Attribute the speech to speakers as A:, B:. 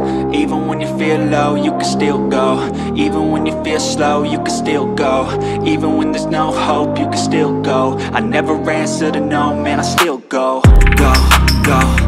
A: Even when you feel low, you can still go. Even when you feel slow, you can still go. Even when there's no hope, you can still go. I never answer to no, man, I still go. Go, go.